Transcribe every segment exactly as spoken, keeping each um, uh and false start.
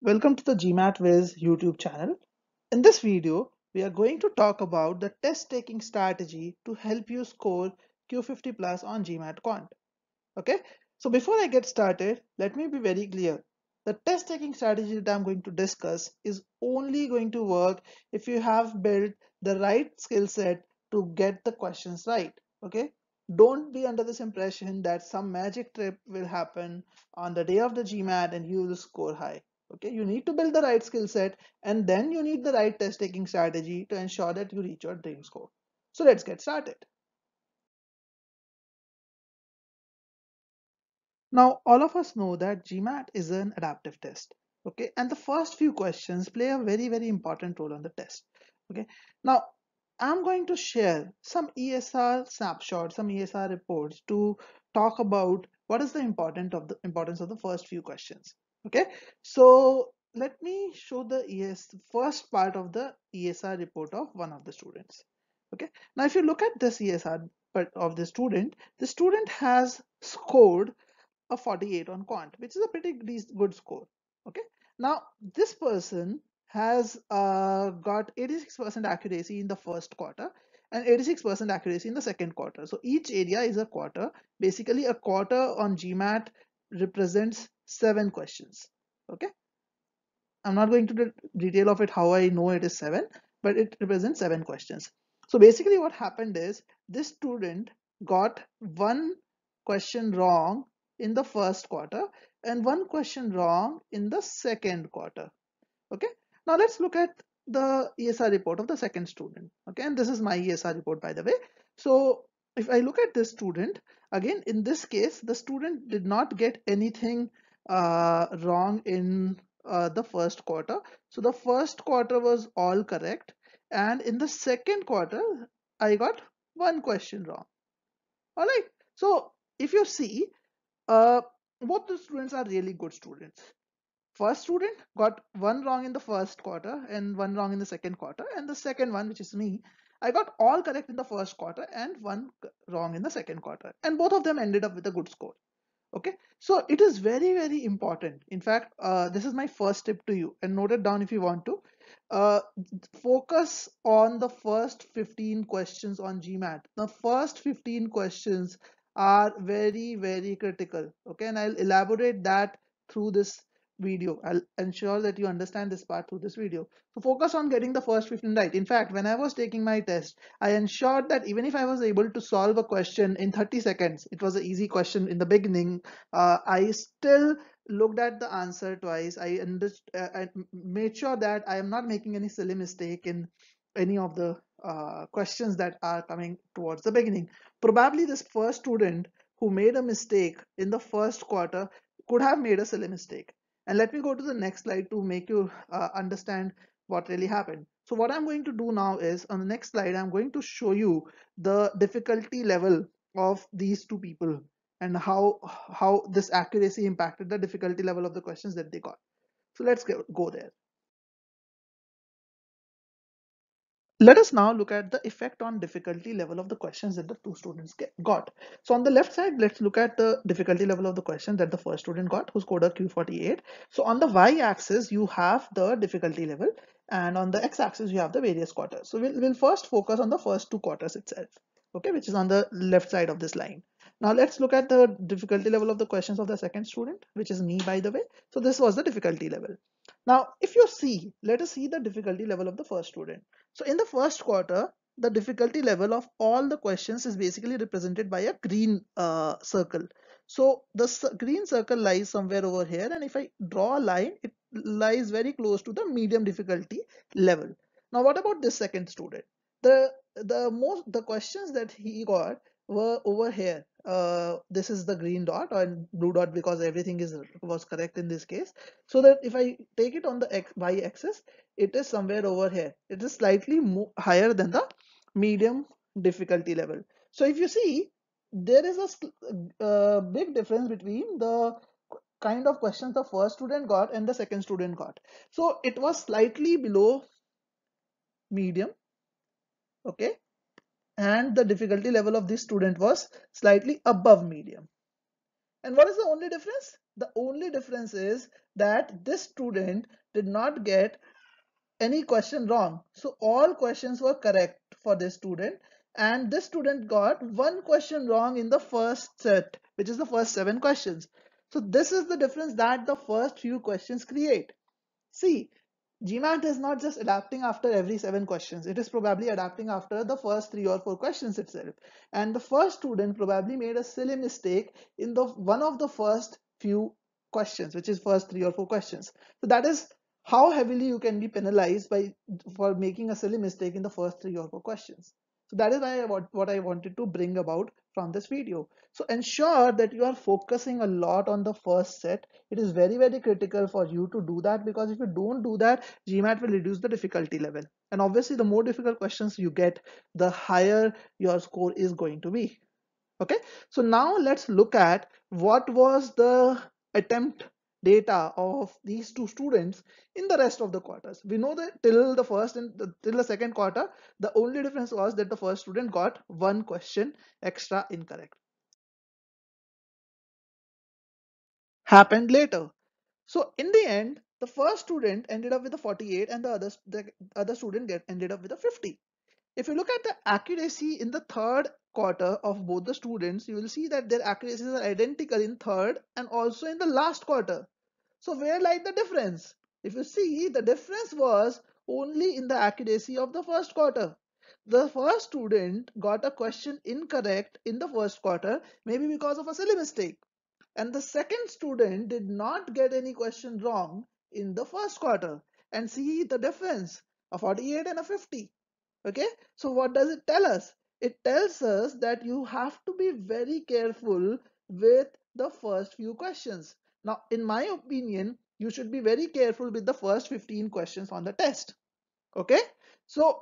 Welcome to the GMAT Wiz YouTube channel. In this video, we are going to talk about the test taking strategy to help you score Q fifty plus on GMAT Quant. Okay, so before I get started, let me be very clear. The test taking strategy that I'm going to discuss is only going to work if you have built the right skill set to get the questions right. Okay, don't be under this impression that some magic trip will happen on the day of the GMAT and you will score high. Okay, you need to build the right skill set and then you need the right test taking strategy to ensure that you reach your dream score. So let's get started. Now, all of us know that GMAT is an adaptive test, okay? And the first few questions play a very, very important role on the test, okay? Now, I'm going to share some E S R snapshots, some E S R reports to talk about what is the important of the importance of the first few questions, okay? So let me show the E S first part of the E S R report of one of the students, okay? Now, if you look at this E S R part of the student, the student has scored a forty-eight on quant, which is a pretty good score. Okay, now this person has uh, got eighty-six percent accuracy in the first quarter and eighty-six percent accuracy in the second quarter. So each area is a quarter. Basically, a quarter on GMAT represents seven questions. Okay, I'm not going to the detail of it how I know it is seven, but it represents seven questions. So basically what happened is this student got one question wrong in the first quarter and one question wrong in the second quarter. Okay, now let's look at the E S R report of the second student. Okay, and this is my E S R report, by the way. So if I look at this student, again, in this case, the student did not get anything uh, wrong in uh, the first quarter. So the first quarter was all correct. And in the second quarter, I got one question wrong. All right. So if you see, uh, both the students are really good students. First student got one wrong in the first quarter and one wrong in the second quarter, and the second one, which is me, I got all correct in the first quarter and one wrong in the second quarter, and both of them ended up with a good score. Okay, so it is very, very important. In fact, uh, this is my first tip to you, and note it down if you want to. Uh, Focus on the first fifteen questions on GMAT. The first fifteen questions are very, very critical. Okay, and I'll elaborate that through this video. I'll ensure that you understand this part through this video. So focus on getting the first fifteen right. In fact, when I was taking my test, I ensured that even if I was able to solve a question in thirty seconds, it was an easy question in the beginning, uh, I still looked at the answer twice. I, uh, I made sure that I am not making any silly mistake in any of the uh, questions that are coming towards the beginning. Probably this first student who made a mistake in the first quarter could have made a silly mistake. And let me go to the next slide to make you uh, understand what really happened. So what I'm going to do now is on the next slide, I'm going to show you the difficulty level of these two people and how how this accuracy impacted the difficulty level of the questions that they got. So let's go, go there. Let us now look at the effect on difficulty level of the questions that the two students get, got. So on the left side, let's look at the difficulty level of the question that the first student got, who scored a Q forty-eight. So on the y-axis, you have the difficulty level, and on the x-axis, you have the various quarters. So we'll, we'll first focus on the first two quarters itself, okay, which is on the left side of this line. Now let's look at the difficulty level of the questions of the second student, which is me, by the way. So this was the difficulty level. Now, if you see, let us see the difficulty level of the first student. So in the first quarter, the difficulty level of all the questions is basically represented by a green uh, circle. So the green circle lies somewhere over here, and if I draw a line, it lies very close to the medium difficulty level. Now, what about this second student? The the most the questions that he got were over here. Uh, this is the green dot or blue dot because everything is was correct in this case. So that if I take it on the x y axis, it is somewhere over here. It is slightly more higher than the medium difficulty level. So if you see, there is a uh, big difference between the kind of questions the first student got and the second student got. So it was slightly below medium, okay, and the difficulty level of this student was slightly above medium. And what is the only difference? The only difference is that this student did not get any question wrong. So all questions were correct for this student, and this student got one question wrong in the first set, which is the first seven questions. So this is the difference that the first few questions create. See, GMAT is not just adapting after every seven questions. It is probably adapting after the first three or four questions itself. And the first student probably made a silly mistake in the one of the first few questions, which is first three or four questions. So that is how heavily you can be penalized by for making a silly mistake in the first three or four questions. So that is why what, what I wanted to bring about from this video. So ensure that you are focusing a lot on the first set. It is very, very critical for you to do that, because if you don't do that, GMAT will reduce the difficulty level. And obviously, the more difficult questions you get, the higher your score is going to be. Okay, so now let's look at what was the attempt data of these two students in the rest of the quarters. We know that till the first and the, till the second quarter, the only difference was that the first student got one question extra incorrect. Happened later. So in the end, the first student ended up with a forty-eight and the other, the other student get, ended up with a fifty. If you look at the accuracy in the third quarter of both the students, you will see that their accuracies are identical in third and also in the last quarter. So where lies the difference? If you see, the difference was only in the accuracy of the first quarter. The first student got a question incorrect in the first quarter, maybe because of a silly mistake. And the second student did not get any question wrong in the first quarter. And see the difference, a forty-eight and a fifty. Okay, so what does it tell us? It tells us that you have to be very careful with the first few questions. Now, in my opinion, you should be very careful with the first fifteen questions on the test. Okay, so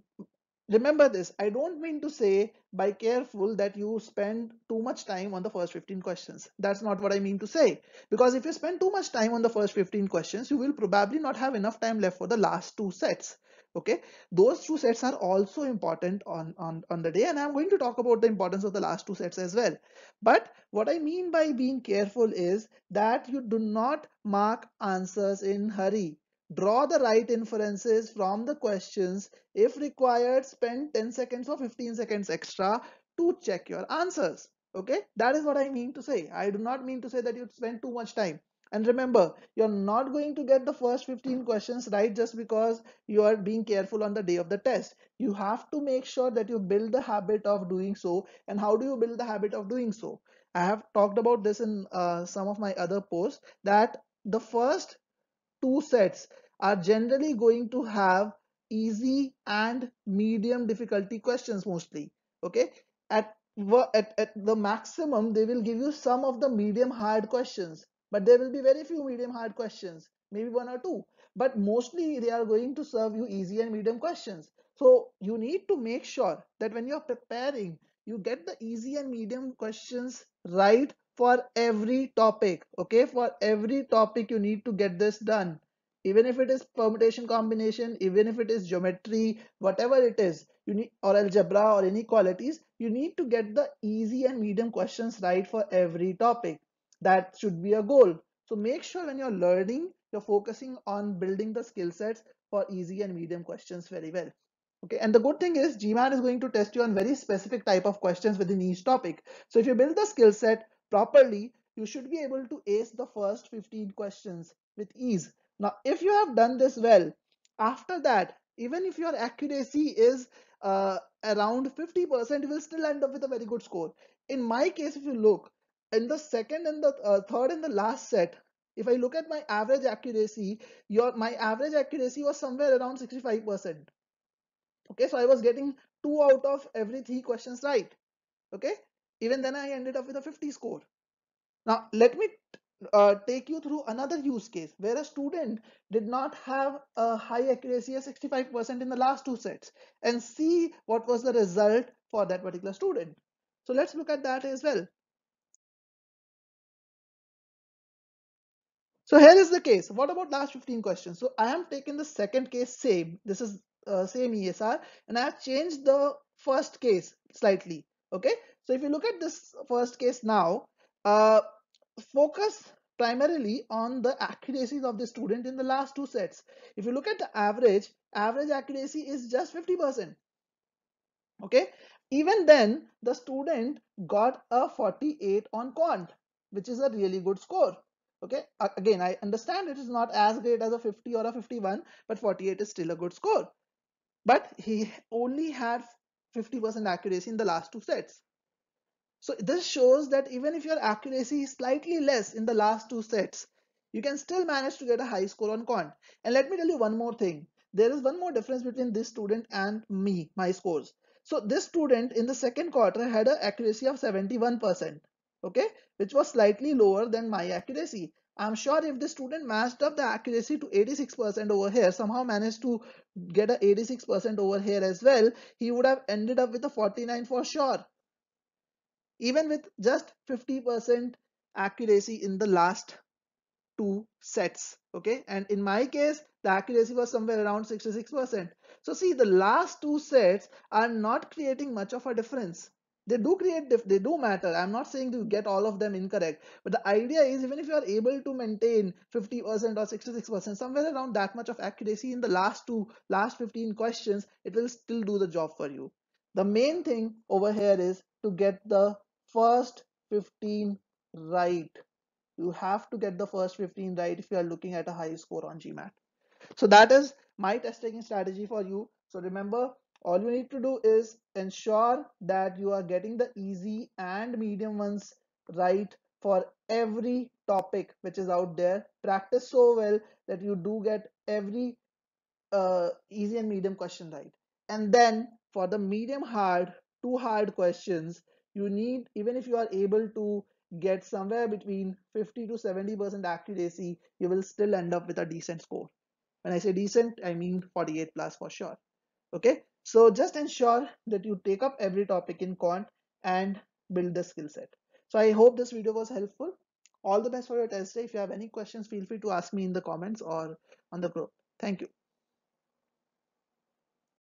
remember this, I don't mean to say by careful that you spend too much time on the first fifteen questions. That's not what I mean to say. Because if you spend too much time on the first fifteen questions, you will probably not have enough time left for the last two sets. Okay, those two sets are also important on, on, on the day, and I'm going to talk about the importance of the last two sets as well. But what I mean by being careful is that you do not mark answers in hurry. Draw the right inferences from the questions. If required, spend ten seconds or fifteen seconds extra to check your answers. Okay, that is what I mean to say. I do not mean to say that you spend too much time. And remember, you're not going to get the first fifteen questions right just because you are being careful on the day of the test. You have to make sure that you build the habit of doing so. And how do you build the habit of doing so? I have talked about this in uh, some of my other posts, that the first two sets are generally going to have easy and medium difficulty questions mostly. Okay, at, at, at the maximum they will give you some of the medium hard questions, but there will be very few medium hard questions, maybe one or two, but mostly they are going to serve you easy and medium questions. So you need to make sure that when you're preparing, you get the easy and medium questions right for every topic. Okay, for every topic you need to get this done, even if it is permutation combination, even if it is geometry, whatever it is, you need, or algebra or inequalities, you need to get the easy and medium questions right for every topic. That should be a goal. So make sure when you're learning, you're focusing on building the skill sets for easy and medium questions very well. Okay, and the good thing is GMAT is going to test you on very specific type of questions within each topic. So if you build the skill set properly, you should be able to ace the first fifteen questions with ease. Now, if you have done this well, after that, even if your accuracy is uh, around fifty percent, you will still end up with a very good score. In my case, if you look, in the second and the uh, third and the last set, if I look at my average accuracy, your my average accuracy was somewhere around sixty-five percent. Okay, so I was getting two out of every three questions right. Okay, even then I ended up with a fifty score. Now let me uh, take you through another use case where a student did not have a high accuracy of sixty-five percent in the last two sets, and see what was the result for that particular student. So let's look at that as well. So here is the case. What about last fifteen questions? So I am taking the second case same. This is uh, same E S R, and I have changed the first case slightly. Okay. So if you look at this first case now, uh, focus primarily on the accuracies of the student in the last two sets. If you look at the average, average accuracy is just fifty percent. Okay, even then the student got a forty-eight on quant, which is a really good score. Okay, again, I understand it is not as great as a fifty or a fifty-one, but forty-eight is still a good score. But he only had fifty percent accuracy in the last two sets. So this shows that even if your accuracy is slightly less in the last two sets, you can still manage to get a high score on quant. And let me tell you one more thing. There is one more difference between this student and me, my scores. So this student in the second quarter had an accuracy of seventy-one percent, okay, which was slightly lower than my accuracy. I'm sure if the student matched up the accuracy to eighty-six percent over here, somehow managed to get a eighty-six percent over here as well, he would have ended up with a forty-nine for sure, even with just fifty percent accuracy in the last two sets. Okay, and in my case the accuracy was somewhere around sixty-six percent. So see, the last two sets are not creating much of a difference. They do create, they do matter. I'm not saying to get all of them incorrect, but the idea is even if you are able to maintain fifty percent or sixty-six percent, somewhere around that much of accuracy in the last two last fifteen questions, it will still do the job for you. The main thing over here is to get the first fifteen right. You have to get the first fifteen right if you are looking at a high score on G MAT. So that is my test taking strategy for you. So remember, all you need to do is ensure that you are getting the easy and medium ones right for every topic which is out there. Practice so well that you do get every uh, easy and medium question right. And then for the medium hard, two hard questions, you need, even if you are able to get somewhere between fifty to seventy percent accuracy, you will still end up with a decent score. When I say decent, I mean forty-eight plus for sure. Okay, so just ensure that you take up every topic in quant and build the skill set. So I hope this video was helpful. All the best for your test day. If you have any questions, feel free to ask me in the comments or on the group. Thank you.